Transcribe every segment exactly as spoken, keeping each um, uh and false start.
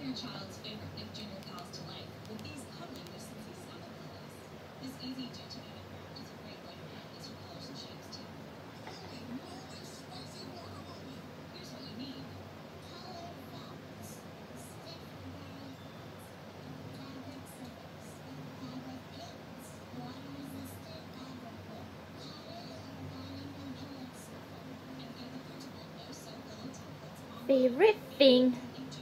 Favorite thing.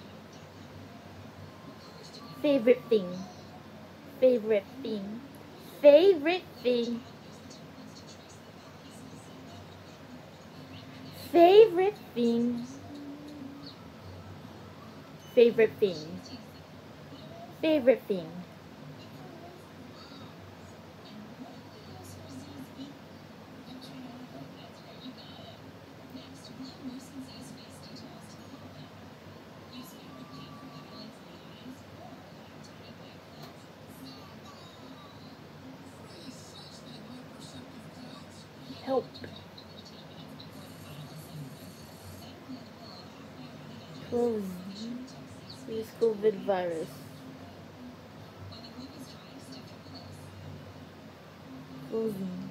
Favorite thing. Favorite thing. Favorite thing. Favorite thing. Favorite thing. Favorite thing. Help. Close. Use COVID virus. Closing.